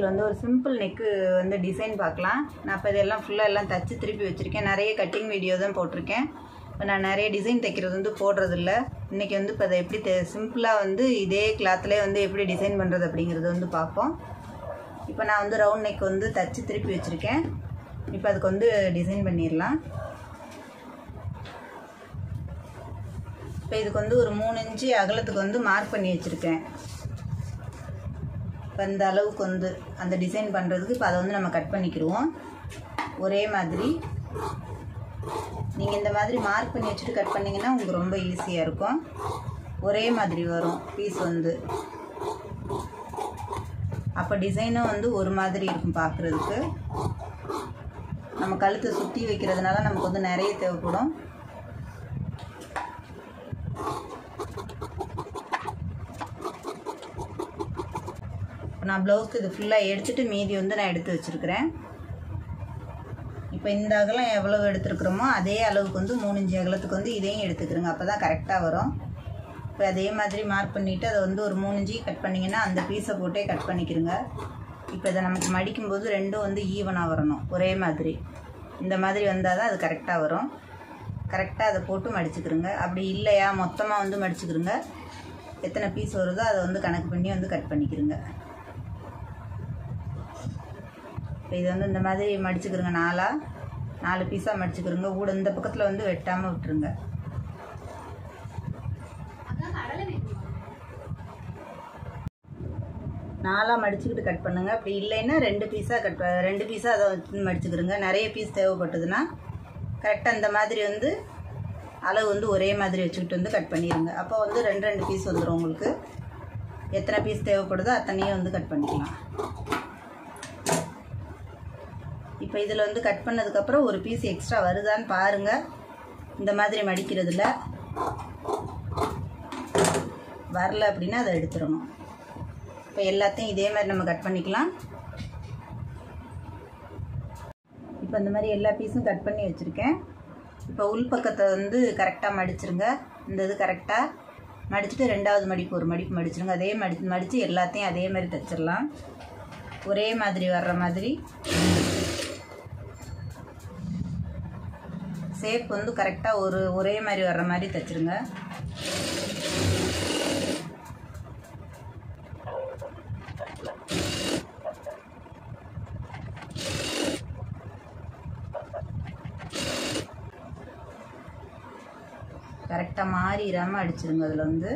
வந்து ஒரு simple neck வந்து டிசைன் பார்க்கலாம். நான் இப்போ இதெல்லாம் ஃபுல்லாக எல்லாம் தச்சு திருப்பி வச்சுருக்கேன். நிறைய கட்டிங் வீடியோ தான் போட்டிருக்கேன். இப்போ நான் நிறைய டிசைன் தைக்கிறது வந்து போடுறதில்ல. இன்றைக்கி வந்து இப்போ அதை எப்படி சிம்பிளாக வந்து இதே கிளாத்லேயே வந்து எப்படி டிசைன் பண்ணுறது அப்படிங்கிறது வந்து பார்ப்போம். இப்போ நான் வந்து ரவுண்ட் நெக் வந்து தச்சு திருப்பி வச்சுருக்கேன். இப்போ அதுக்கு வந்து டிசைன் பண்ணிடலாம். இப்போ இதுக்கு வந்து ஒரு 3 இன்ச்சு அகலத்துக்கு வந்து மார்க் பண்ணி வச்சுருக்கேன். இப்போ இந்த அளவுக்கு வந்து அந்த டிசைன் பண்ணுறதுக்கு இப்போ அதை வந்து நம்ம கட் பண்ணிக்கிடுவோம். ஒரே மாதிரி நீங்கள் இந்த மாதிரி மார்க் பண்ணி வச்சுட்டு கட் பண்ணிங்கன்னா உங்களுக்கு ரொம்ப ஈஸியாக இருக்கும். ஒரே மாதிரி வரும் பீஸ் வந்து. அப்போ டிசைனும் வந்து ஒரு மாதிரி இருக்கும் பார்க்குறதுக்கு. நம்ம கழுத்தை சுற்றி வைக்கிறதுனால நமக்கு வந்து நிறைய தேவைப்படும். நான் ப்ளவுஸ்க்கு இது ஃபுல்லாக எடுத்துகிட்டு மீதி வந்து நான் எடுத்து வச்சுருக்கிறேன். இப்போ இந்த அகலம் எவ்வளோ எடுத்துருக்குறோமோ அதே அளவுக்கு வந்து 3 இன்ச்சு அகலத்துக்கு வந்து இதையும் எடுத்துக்கிறோங்க. அப்போ தான் கரெக்டாக வரும். இப்போ அதே மாதிரி மார்க் பண்ணிவிட்டு அதை வந்து ஒரு 3 இன்ச்சு கட் பண்ணிங்கன்னா அந்த பீஸை போட்டே கட் பண்ணிக்கிறோங்க. இப்போ இதை நமக்கு மடிக்கும்போது ரெண்டும் வந்து ஈவனாக வரணும். ஒரே மாதிரி இந்த மாதிரி வந்தால் தான் அது கரெக்டாக வரும். கரெக்டாக அதை போட்டு மடிச்சுக்கிறோங்க. அப்படி இல்லையா மொத்தமாக வந்து மடிச்சுக்கிறோங்க. எத்தனை பீஸ் வருதோ அதை வந்து கணக்கு பண்ணி வந்து கட் பண்ணிக்கிறோங்க. இப்போ இது வந்து இந்த மாதிரி மடிச்சுக்கிறோங்க. 4 பீஸாக மடிச்சுக்கிறோங்க. கூட இந்த பக்கத்தில் வந்து வெட்டாமல் விட்டுருங்க. நாலாக மடிச்சுக்கிட்டு கட் பண்ணுங்கள். அப்படி இல்லைன்னா 2 பீஸாக அதை வச்சு மடிச்சுக்கிறோங்க. நிறைய பீஸ் தேவைப்பட்டதுன்னா கரெக்டாக இந்த மாதிரி வந்து அளவு வந்து ஒரே மாதிரி வச்சுக்கிட்டு வந்து கட் பண்ணிடுங்க. அப்போ வந்து 2 பீஸ் வந்துடும். உங்களுக்கு எத்தனை பீஸ் தேவைப்படுதோ அத்தனையும் வந்து கட் பண்ணிக்கலாம். இப்போ இதில் வந்து கட் பண்ணதுக்கப்புறம் ஒரு பீஸ் எக்ஸ்ட்ரா வருதான்னு பாருங்கள். இந்த மாதிரி மடிக்கிறதுல வரல அப்படின்னா அதை எடுத்துடணும். இப்போ எல்லாத்தையும் இதே மாதிரி நம்ம கட் பண்ணிக்கலாம். இப்போ இந்த மாதிரி எல்லா பீஸும் கட் பண்ணி வச்சுருக்கேன். இப்போ உள் பக்கத்தை வந்து கரெக்டாக மடிச்சிருங்க. இந்த இது கரெக்டாக மடிச்சுட்டு 2வது மடிப்பு ஒரு மடிப்பு மடிச்சிருங்க. அதே மடித்து எல்லாத்தையும் அதே மாதிரி தைச்சிடலாம். ஒரே மாதிரி வர்ற மாதிரி ஷேப் வந்து கரெக்டாக ஒரே மாதிரி வர்ற மாதிரி தைச்சிருங்க. கரெக்டாக மாறிடாமல் அடிச்சிருங்க. அதில் வந்து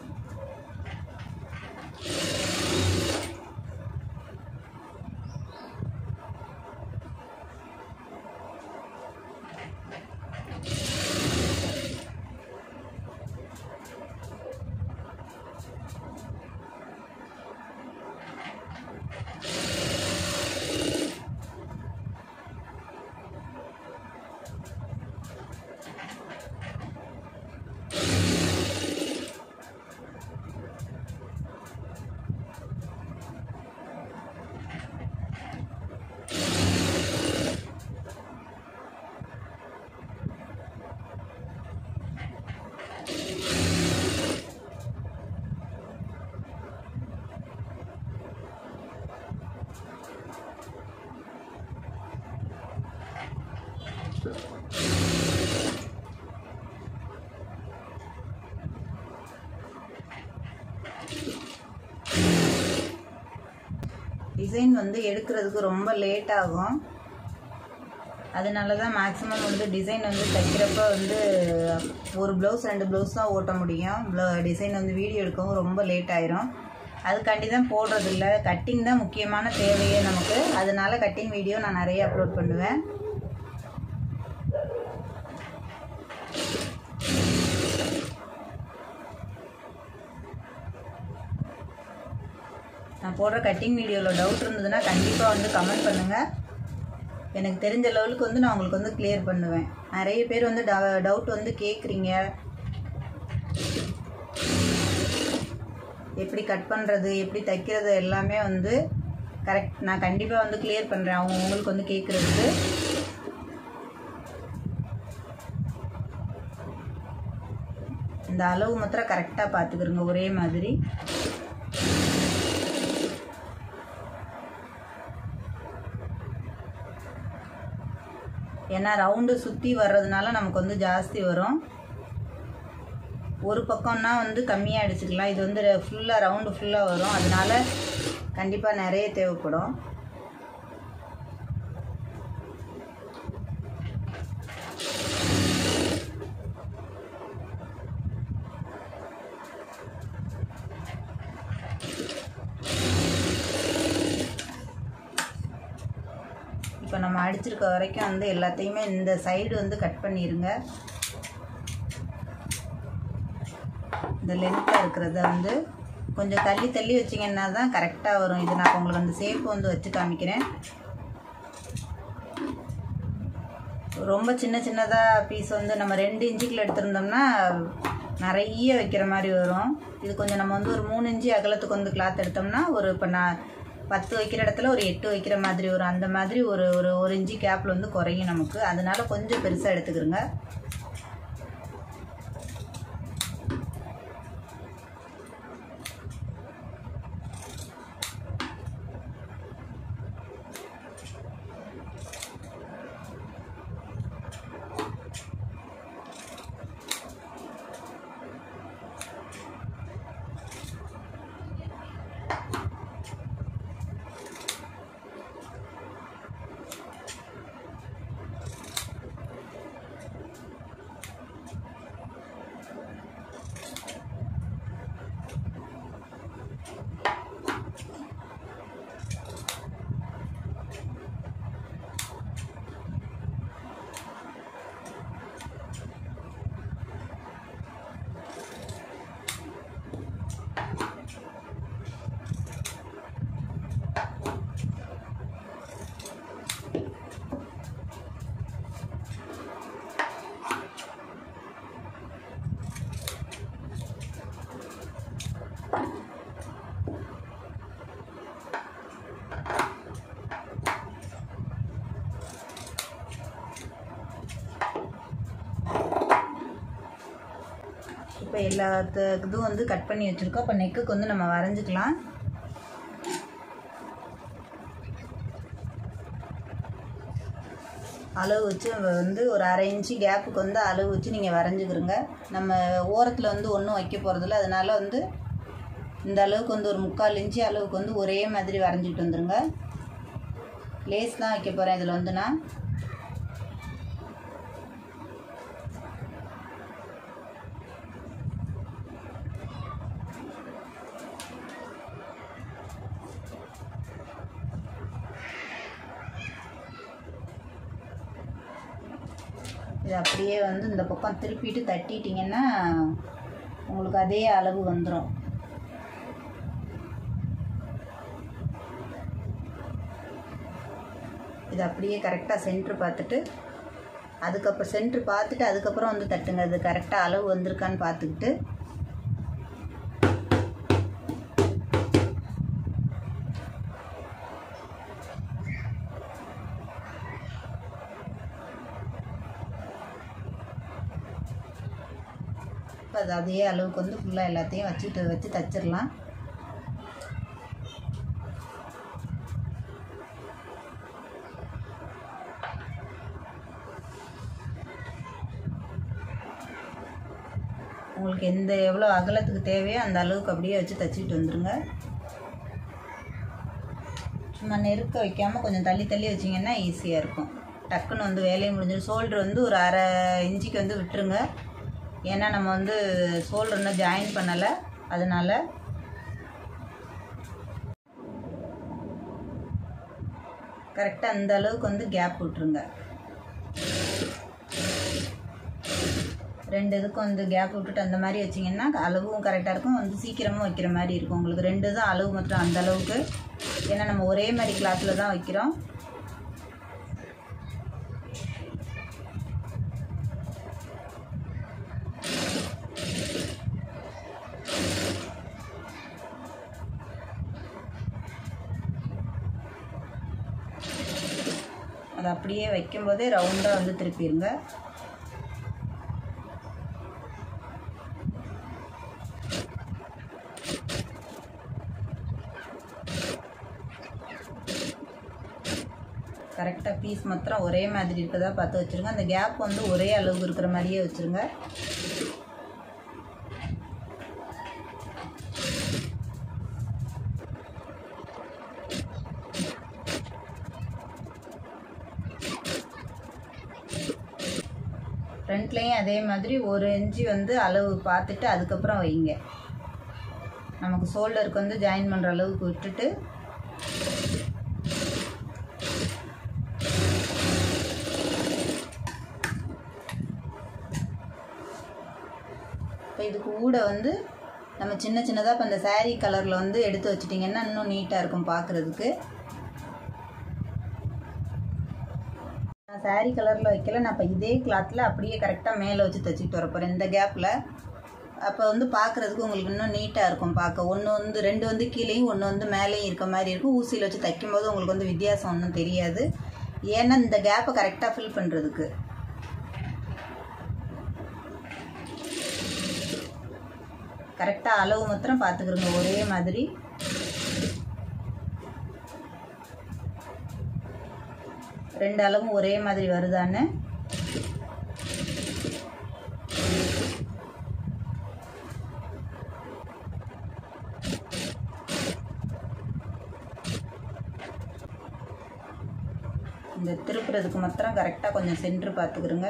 டிசைன் வந்து எடுக்கிறதுக்கு ரொம்ப லேட் ஆகும். அதனால தான் மேக்ஸிமம் வந்து டிசைன் வந்து தைக்கிறப்ப வந்து ஒரு ப்ளவுஸ் 2 ப்ளவுஸ் தான் ஓட்ட முடியும். டிசைன் வந்து வீடியோ எடுக்கவும் ரொம்ப லேட் ஆயிரும். அதுக்காண்டி தான் போடுறதில்ல. கட்டிங் தான் முக்கியமான தேவையே நமக்கு. அதனால கட்டிங் வீடியோ நான் நிறைய அப்லோட் பண்ணுவேன். நான் போடுற கட்டிங் வீடியோவில் டவுட் இருந்ததுன்னா கண்டிப்பாக வந்து கமெண்ட் பண்ணுங்கள். எனக்கு தெரிஞ்ச லெவலுக்கு வந்து நான் உங்களுக்கு வந்து கிளியர் பண்ணுவேன். நிறைய பேர் வந்து டவுட் வந்து கேட்குறீங்க. எப்படி கட் பண்ணுறது, எப்படி தைக்கிறது எல்லாமே வந்து கரெக்ட் நான் கண்டிப்பாக வந்து கிளியர் பண்ணுறேன் உங்களுக்கு வந்து கேட்குறதுக்கு. இந்த அளவு மாத்திரம் கரெக்டாக பார்த்துக்கிறோங்க. ஒரே மாதிரி ஏன்னா ரவுண்டு சுற்றி வர்றதுனால நமக்கு வந்து ஜாஸ்தி வரும். ஒரு பக்கம்னா வந்து கம்மியாக அடிச்சுக்கலாம். இது வந்து ஃபுல்லாக ரவுண்டு ஃபுல்லாக வரும். அதனால கண்டிப்பாக நிறைய தேவைப்படும். இப்போ நம்ம அடிச்சிருக்க வரைக்கும் வந்து எல்லாத்தையுமே இந்த சைடு வந்து கட் பண்ணிடுங்க. இந்த லென்த்தாக இருக்கிறத வந்து கொஞ்சம் தள்ளி தள்ளி வச்சிங்கன்னா தான் கரெக்டாக வரும். இது நான் உங்களுக்கு அந்த ஷேப் வந்து வச்சு காமிக்கிறேன். ரொம்ப சின்ன சின்னதாக பீஸ் வந்து நம்ம 2 இன்ச்சுக்குள்ள எடுத்திருந்தோம்னா நிறைய வைக்கிற மாதிரி வரும். இது கொஞ்சம் நம்ம வந்து ஒரு 3 இன்ச்சு அகலத்துக்கு வந்து கிளாத் எடுத்தோம்னா ஒரு இப்போ நான் 10 வைக்கிற இடத்துல ஒரு 8 வைக்கிற மாதிரி வரும். அந்த மாதிரி ஒரு இன்ச்சு கேப்பில் வந்து குறையும் நமக்கு. அதனால கொஞ்சம் பெருசாக எடுத்துக்கிறோங்க. இப்போ எல்லாத்துக்கும் வந்து கட் பண்ணி வச்சுருக்கோம். இப்போ நெக்குக்கு வந்து நம்ம வரைஞ்சிக்கலாம். அளவு வச்சு வந்து ஒரு 1/2 இன்ச்சு கேப்புக்கு வந்து அளவு வச்சு நீங்கள் வரைஞ்சிக்கிறோங்க. நம்ம ஓரத்தில் வந்து ஒன்றும் வைக்க போகிறதில்ல. அதனால் வந்து இந்த அளவுக்கு வந்து ஒரு 3/4 இன்ச்சு அளவுக்கு வந்து ஒரே மாதிரி வரைஞ்சிட்டு வந்துடுங்க. லேஸ் தான் வைக்க போகிறேன் இதில் வந்து நான். இது அப்படியே வந்து இந்த பக்கம் திருப்பிட்டு தட்டிட்டிங்கன்னா உங்களுக்கு அதே அளவு வந்துடும். இது அப்படியே கரெக்டாக சென்ட்ரு பார்த்துட்டு அதுக்கப்புறம் அதுக்கப்புறம் வந்து தட்டுங்க. அது கரெக்டாக அளவு வந்திருக்கான்னு பார்த்துக்கிட்டு அது அதே அளவுக்கு வந்து ஃபுல்லாக எல்லாத்தையும் வச்சு தச்சிடலாம். உங்களுக்கு எவ்வளோ அகலத்துக்கு தேவையோ அந்த அளவுக்கு அப்படியே வச்சு தச்சுட்டு வந்துடுங்க. சும்மா நெருக்க வைக்காமல் கொஞ்சம் தள்ளி தள்ளி வச்சிங்கன்னா ஈஸியாக இருக்கும். டக்குன்னு வந்து வேலையை முடிஞ்சிடும். ஷோல்ட்ரு வந்து ஒரு 1/2 இன்ச்சுக்கு வந்து விட்டுருங்க. ஏன்னா நம்ம வந்து ஷோல்டர் இன்னும் ஜாயின் பண்ணலை. அதனால் கரெக்டாக அந்த அளவுக்கு வந்து கேப் விட்டுருங்க. 2 இதுக்கும் வந்து கேப் விட்டுட்டு அந்த மாதிரி வச்சிங்கன்னா அளவும் கரெக்டாக இருக்கும். வந்து சீக்கிரமாக வைக்கிற மாதிரி இருக்கும். உங்களுக்கு 2 தான் அளவு மட்டும் அந்த அளவுக்கு. ஏன்னா நம்ம ஒரே மாதிரி கிளாத்தில் தான் வைக்கிறோம். அதை அப்படியே வைக்கும்போதே ரவுண்டாக வந்து திருப்பிடுங்க. கரெக்டாக பீஸ் மாத்திரம் ஒரே மாதிரி இருக்கதா பார்த்து வச்சுருங்க. அந்த கேப் வந்து ஒரே அளவுக்கு இருக்கிற மாதிரியே வச்சுருங்க. ஃப்ரண்ட்லேயும் அதே மாதிரி 1 இன்ச்சு வந்து அளவு பார்த்துட்டு அதுக்கப்புறம் வைங்க. நமக்கு ஷோல்டருக்கு வந்து ஜாயின் பண்ணுற அளவுக்கு விட்டுட்டு இப்போ இதுக்கு கூட வந்து நம்ம சின்ன சின்னதாக இப்போ இந்த சாரீ கலரில் வந்து எடுத்து வச்சிட்டிங்கன்னா இன்னும் நீட்டாக இருக்கும் பார்க்குறதுக்கு. நான் சாரீ கலரில் வைக்கல, நான் இப்போ இதே கிளாத்தில் அப்படியே கரெக்டாக மேலே வச்சு தைச்சிட்டு வர போகிறேன் இந்த கேப்பில். அப்போ வந்து பார்க்குறதுக்கு உங்களுக்கு இன்னும் நீட்டாக இருக்கும் பார்க்க. ஒன்று வந்து 2 வந்து கீழேயும் 1 வந்து மேலேயும் இருக்க மாதிரி இருக்கும். ஊசியில் வச்சு தைக்கும்போது உங்களுக்கு வந்து வித்தியாசம் ஒன்றும் தெரியாது. ஏன்னா இந்த கேப்பை கரெக்டாக ஃபில் பண்ணுறதுக்கு. கரெக்டாக அளவு மாத்திரம் பார்த்துக்கிறோங்க ஒரே மாதிரி. ரெண்டு அளவும் ஒரே மாதிரி வருதான்னு இந்த திருப்புறதுக்கு மாத்திரம் கரெக்டாக கொஞ்சம் சென்டர் பார்த்துக்கிறோங்க.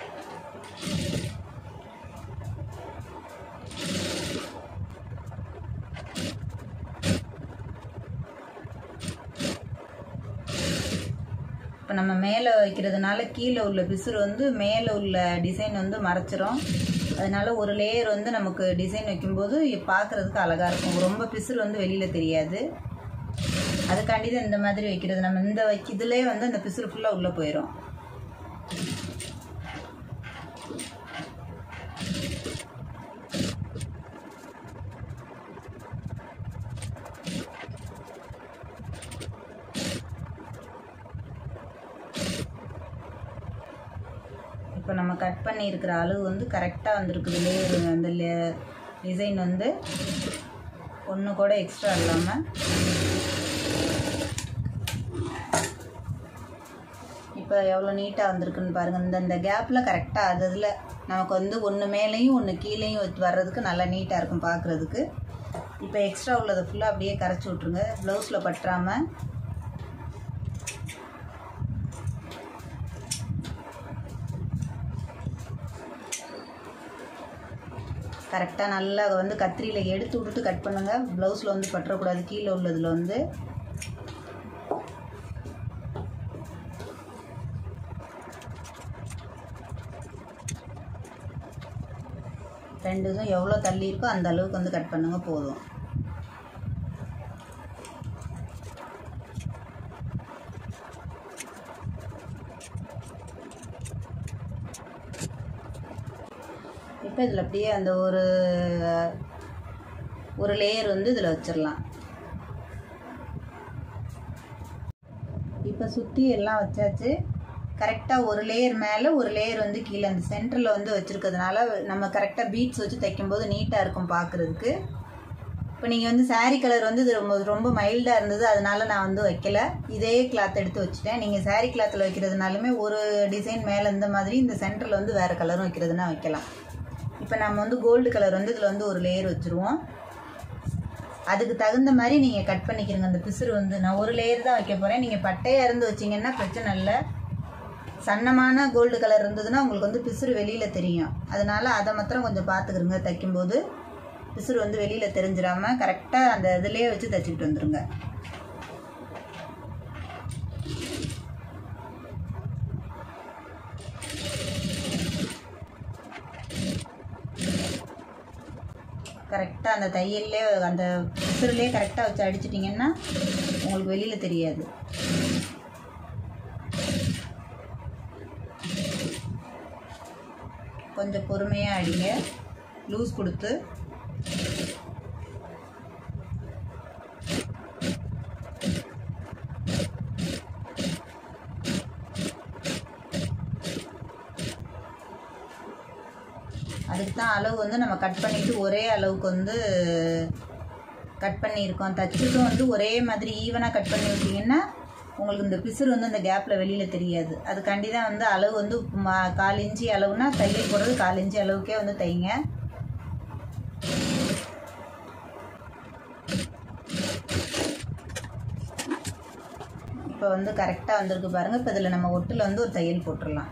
இப்போ நம்ம மேலே வைக்கிறதுனால கீழே உள்ள பிசுறு வந்து மேலே உள்ள டிசைன் வந்து மறைச்சிரும். அதனால ஒரு லேயர் வந்து நமக்கு டிசைன் வைக்கும்போது பார்க்குறதுக்கு அழகாக இருக்கும். ரொம்ப பிசுறு வந்து வெளியில் தெரியாது. அதுக்காண்டி தான் இந்த மாதிரி வைக்கிறது. நம்ம இந்த இதுலேயே வந்து அந்த பிசுறு ஃபுல்லாக உள்ளே போயிடும். இப்போ நம்ம கட் பண்ணியிருக்கிற அளவு வந்து கரெக்டாக வந்துருக்குது. லேயர் அந்த டிசைன் வந்து ஒன்று கூட எக்ஸ்ட்ரா இல்லாமல். இப்போ எவ்வளோ நீட்டாக வந்திருக்குன்னு பாருங்கள். இந்த கேப்பில் கரெக்டாக அது இதில் நமக்கு வந்து ஒன்று மேலேயும் ஒன்று கீழேயும் வர்றதுக்கு நல்லா நீட்டாக இருக்கும் பார்க்குறதுக்கு. இப்போ எக்ஸ்ட்ரா உள்ளதை ஃபுல்லாக அப்படியே கரைச்சி விட்ருங்க ப்ளவுஸில் பற்றாமல். கரெக்டாக நல்லா வந்து கத்திரியில் எடுத்து விட்டுட்டு கட் பண்ணுங்கள். ப்ளவுஸில் வந்து பற்றக்கூடாது. கீழே உள்ளதில் வந்து ரெண்டும் எவ்வளோ தள்ளி இருக்கோ அந்த அளவுக்கு வந்து கட் பண்ணுங்க போதும். இப்போ இதில் அப்படியே அந்த ஒரு லேயர் வந்து இதில் வச்சிடலாம். இப்போ சுற்றி எல்லாம் வச்சாச்சு. கரெக்டாக ஒரு லேயர் மேலே ஒரு லேயர் வந்து கீழே அந்த சென்டரில் வந்து வச்சுருக்கிறதுனால நம்ம கரெக்டாக பீட்ஸ் வச்சு தைக்கும்போது நீட்டாக இருக்கும் பார்க்குறதுக்கு. இப்போ நீங்கள் வந்து சாரீ கலர் வந்து இது ரொம்ப மைல்டாக இருந்தது, அதனால நான் வந்து வைக்கல. இதே கிளாத் எடுத்து வச்சுட்டேன். நீங்கள் சாரீ கிளாத்தில் வைக்கிறதுனாலுமே ஒரு டிசைன் மேலே இந்த மாதிரி இந்த சென்டரில் வந்து வேறு கலரும் வைக்கிறதுனா வைக்கலாம். இப்போ நம்ம வந்து கோல்டு கலர் வந்து இதில் வந்து ஒரு லேயர் வச்சுருவோம். அதுக்கு தகுந்த மாதிரி நீங்கள் கட் பண்ணிக்கிறங்க. அந்த பிசுறு வந்து நான் ஒரு லேயர் தான் வைக்க போகிறேன். நீங்கள் பட்டையாக இருந்து வச்சிங்கன்னா பிரச்சனை இல்லை. சன்னமான கோல்டு கலர் இருந்ததுன்னா உங்களுக்கு வந்து பிசுறு வெளியில் தெரியும். அதனால் அதை மாத்திரம் கொஞ்சம் பார்த்துக்கிறங்க. தைக்கும்போது பிசுறு வந்து வெளியில் தெரிஞ்சிடாமல் கரெக்டாக அந்த இதிலே வச்சு தைச்சிக்கிட்டு வந்துடுங்க. கரெக்டாக அந்த தையல்லே அந்த பிசுறுலேயே கரெக்டாக வச்சு அடிச்சிட்டிங்கன்னா உங்களுக்கு வெளியில் தெரியாது. கொஞ்சம் பொறுமையாக அடிங்க, லூஸ் கொடுத்து. அதுக்கு தான் அளவு வந்து நம்ம கட் பண்ணிவிட்டு ஒரே அளவுக்கு வந்து கட் பண்ணியிருக்கோம். தச்சுட்டும் வந்து ஒரே மாதிரி ஈவனாக கட் பண்ணி விட்டிங்கன்னா உங்களுக்கு இந்த பிசுறு வந்து அந்த கேப்பில் வெளியில் தெரியாது. அதுக்காண்டி தான் வந்து அளவு வந்து 1/4 இன்ச்சு அளவுனா தையல் போடுறது 1/4 இன்ச்சு அளவுக்கே வந்து தைங்க. இப்போ வந்து கரெக்டாக வந்திருக்கு பாருங்கள். இப்போ இதில் நம்ம ஒட்டில் வந்து ஒரு தையல் போட்டுடலாம்.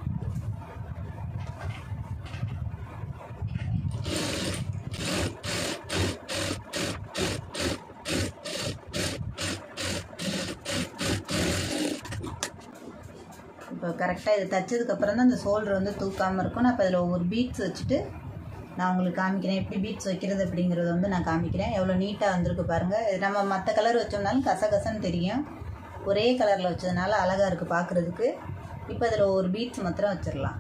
இப்போ கரெக்டாக இது தைச்சதுக்கப்புறம் தான் இந்த ஷோல்டர் வந்து தூக்காமல் இருக்கும். நான் இப்போ இதில் ஒவ்வொரு பீட்ஸ் வச்சுட்டு நான் உங்களுக்கு காமிக்கிறேன். எப்படி பீட்ஸ் வைக்கிறது அப்படிங்கிறத வந்து நான் காமிக்கிறேன். எவ்வளோ நீட்டாக வந்திருக்கு பாருங்கள். இது நம்ம மற்ற கலர் வச்சோம்னாலும் கசகசன்னு தெரியும். ஒரே கலரில் வச்சதுனால அழகாக இருக்குது பார்க்குறதுக்கு. இப்போ இதில் ஒவ்வொரு பீட்ஸ் மாத்திரம் வச்சிடலாம்.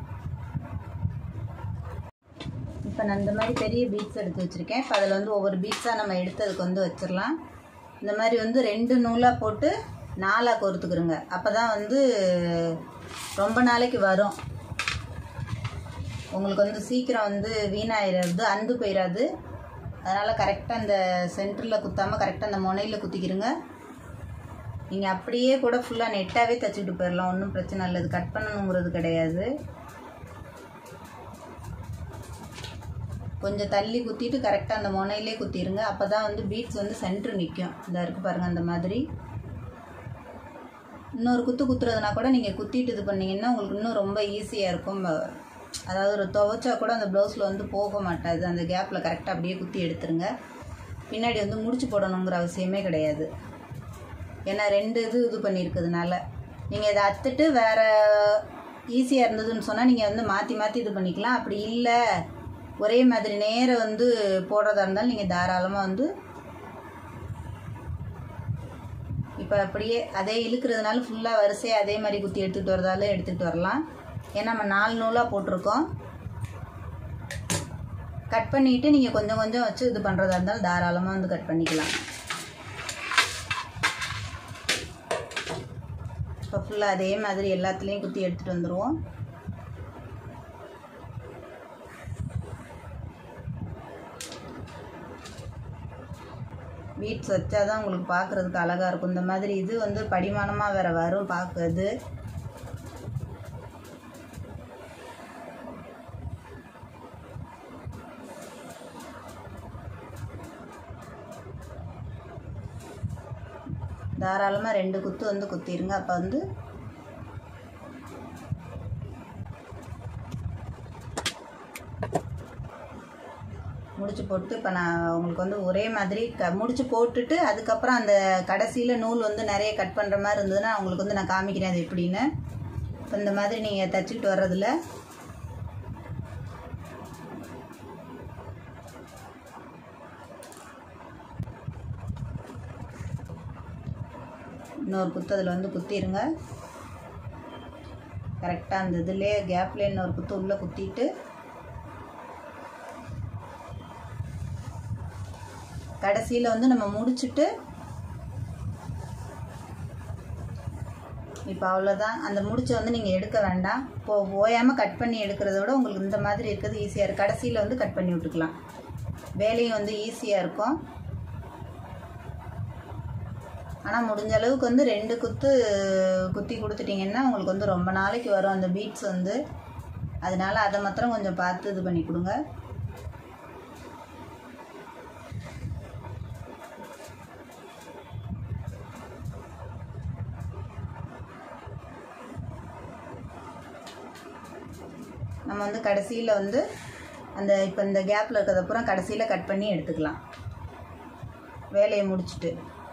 இப்போ நான் இந்த மாதிரி பெரிய பீட்ஸ் எடுத்து வச்சுருக்கேன். இப்போ அதில் வந்து ஒவ்வொரு பீட்ஸாக நம்ம எடுத்து அதுக்கு வந்து வச்சிடலாம். இந்த மாதிரி வந்து 2 நூலாக போட்டு 4ஆக கோர்த்துக்கிறோங்க. அப்போ தான் வந்து ரொம்ப நாளைக்கு வரும். உங்களுக்கு வந்து சீக்கிரம் வந்து வீணாயிடாது, அந்து போயிடாது. அதனால் கரெக்டாக இந்த சென்டரில் குத்தாமல் கரெக்டாக அந்த முனையில் குத்திக்கிறங்க. நீங்கள் அப்படியே கூட ஃபுல்லாக நெட்டாகவே தைச்சிட்டு போயிடலாம். ஒன்றும் பிரச்சனை இல்லை. இது கட் பண்ணணுங்கிறது கிடையாது. கொஞ்சம் தள்ளி குத்திட்டு கரெக்டாக அந்த முனையிலே குத்திடுங்க. அப்போ தான் வந்து பீட்ஸ் வந்து சென்டர் நிற்கும். இந்த இருக்குது பாருங்கள் அந்த மாதிரி. இன்னொரு குத்துறதுனா கூட நீங்கள் குத்திட்டு இது பண்ணிங்கன்னா உங்களுக்கு இன்னும் ரொம்ப ஈஸியாக இருக்கும். அதாவது ஒரு துவைச்சா கூட அந்த ப்ளவுஸில் வந்து போக மாட்டாது. அந்த கேப்பில் கரெக்டாக அப்படியே குத்தி எடுத்துருங்க. பின்னாடி வந்து முடிச்சு போடணுங்கிற அவசியமே கிடையாது. ஏன்னா 2 இது பண்ணியிருக்கிறதுனால நீங்கள் இதை அத்துட்டு வேறு ஈஸியாக இருந்ததுன்னு சொன்னால் நீங்கள் வந்து மாற்றி மாற்றி இது பண்ணிக்கலாம். அப்படி இல்லை ஒரே மாதிரி நேரம் வந்து போடுறதா இருந்தாலும் நீங்கள் தாராளமாக வந்து இப்போ அப்படியே அதே இழுக்கிறதுனால ஃபுல்லாக வரிசையாக அதே மாதிரி குத்தி எடுத்துகிட்டு வரதாலும் எடுத்துகிட்டு வரலாம். ஏன்னா நம்ம 4 நூலாக போட்டிருக்கோம். கட் பண்ணிவிட்டு நீங்கள் கொஞ்சம் கொஞ்சம் வச்சு இது பண்ணுறதா இருந்தாலும் தாராளமாக வந்து கட் பண்ணிக்கலாம். இப்போ ஃபுல்லாக அதே மாதிரி எல்லாத்துலேயும் குத்தி எடுத்துகிட்டு வந்துடுவோம். பீட்ஸ் வச்சா தான் உங்களுக்கு பார்க்குறதுக்கு அழகாக இருக்கும். இந்த மாதிரி இது வந்து படிமானமாக வேறு வரும் பார்க்குறது. தாராளமாக 2 குத்து வந்து குத்திடுங்க. அப்போ வந்து முடிச்சு போட்டு இப்போ நான் உங்களுக்கு வந்து ஒரே மாதிரி முடிச்சு போட்டுட்டு அதுக்கப்புறம் அந்த கடைசியில் நூல் வந்து நிறைய கட் பண்ணுற மாதிரி இருந்ததுன்னா உங்களுக்கு வந்து நான் காமிக்கிறேன் அது எப்படின்னு. இப்போ இந்த மாதிரி நீங்கள் தைச்சிக்கிட்டு வர்றதில் இன்னொரு குத்து அதில் வந்து குத்திடுங்க. கரெக்டாக அந்த இதுலேயே கேப்லேயே இன்னொரு குத்து உள்ளே குத்திட்டு கடைசியில் வந்து நம்ம முடிச்சுட்டு இப்போ அவ்வளோதான். அந்த முடிச்சை வந்து நீங்கள் எடுக்க வேண்டாம். ஓயாமல் கட் பண்ணி எடுக்கிறத விட உங்களுக்கு இந்த மாதிரி இருக்கிறது ஈஸியாக இருக்குது. கடைசியில் வந்து கட் பண்ணி விட்டுக்கலாம். வேலையும் வந்து ஈஸியாக இருக்கும். ஆனால் முடிஞ்ச அளவுக்கு வந்து 2 குத்து குத்தி கொடுத்துட்டிங்கன்னா உங்களுக்கு வந்து ரொம்ப நாளைக்கு வரும் அந்த பீட்ஸ் வந்து. அதனால் அதை மாத்திரம் கொஞ்சம் பார்த்து இது பண்ணி கொடுங்க. நம்ம வந்து கடைசியில் வந்து அந்த இப்போ இந்த கேப்பில் இருக்கிறதப்புறம் கடைசியில் கட் பண்ணி எடுத்துக்கலாம் வேலையை முடிச்சுட்டு.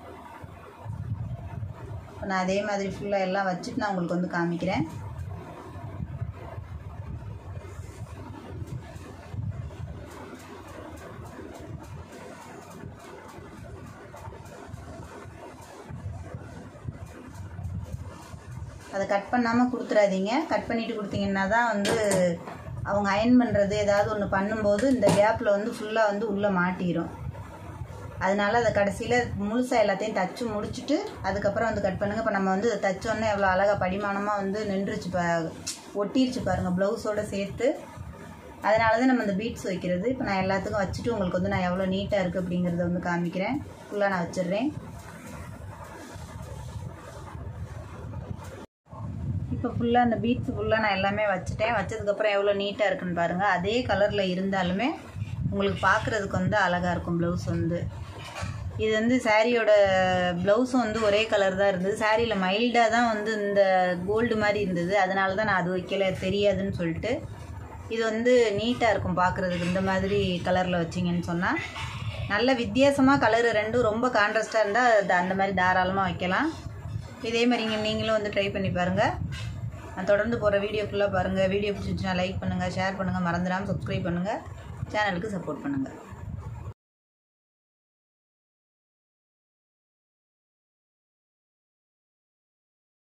இப்போ நான் அதே மாதிரி ஃபுல்லாக எல்லாம் வச்சுட்டு நான் உங்களுக்கு வந்து காமிக்கிறேன். அதை கட் பண்ணாமல் கொடுத்துடாதீங்க. கட் பண்ணிவிட்டு கொடுத்தீங்கன்னா தான் வந்து அவங்க அயன் பண்ணுறது ஏதாவது ஒன்று பண்ணும்போது இந்த கேப்பில் வந்து ஃபுல்லாக வந்து உள்ளே மாட்டிடும். அதனால் அதை கடைசியில் முழுசாக எல்லாத்தையும் தச்சு முடிச்சுட்டு அதுக்கப்புறம் வந்து கட் பண்ணுங்கள். இப்போ நம்ம வந்து தைச்சோன்னே எவ்வளோ அழகாக படிமானமாக வந்து நின்றுச்சு ஒட்டிருச்சு பாருங்கள் ப்ளவுஸோடு சேர்த்து. அதனால தான் நம்ம இந்த பீட்ஸ் வைக்கிறது. இப்போ நான் எல்லாத்துக்கும் வச்சுட்டு உங்களுக்கு வந்து நான் எவ்வளோ நீட்டாக இருக்குது அப்படிங்கிறத வந்து காமிக்கிறேன். ஃபுல்லாக நான் வச்சிடுறேன். இப்போ ஃபுல்லாக அந்த பீட்ஸ் ஃபுல்லாக நான் எல்லாமே வச்சுட்டேன். வச்சதுக்கப்புறம் எவ்வளோ நீட்டாக இருக்குன்னு பாருங்கள். அதே கலரில் இருந்தாலுமே உங்களுக்கு பார்க்குறதுக்கு வந்து அழகாக இருக்கும் ப்ளவுஸ் வந்து. இது வந்து சாரியோட ப்ளவுஸும் வந்து ஒரே கலர் தான் இருந்தது. சாரியில் மைல்டாக தான் வந்து இந்த கோல்டு மாதிரி இருந்தது. அதனால தான் நான் அது வைக்கல, தெரியாதுன்னு சொல்லிட்டு. இது வந்து நீட்டாக இருக்கும் பார்க்குறதுக்கு. இந்த மாதிரி கலரில் வச்சிங்கன்னு சொன்னால் நல்ல வித்தியாசமாக கலரு ரெண்டும் ரொம்ப கான்ட்ராஸ்ட்டாக இருந்தால் அந்த மாதிரி தாராளமாக வைக்கலாம். இதே மாதிரி நீங்களும் வந்து ட்ரை பண்ணி பாருங்கள். நான் தொடர்ந்து போகிற வீடியோ ஃபுல்லாக பாருங்கள். வீடியோ பிடிச்சிருந்துச்சுன்னா லைக் பண்ணுங்கள், ஷேர் பண்ணுங்கள், மறந்துடாமல் சப்ஸ்கிரைப் பண்ணுங்கள், சேனலுக்கு சப்போர்ட் பண்ணுங்கள்.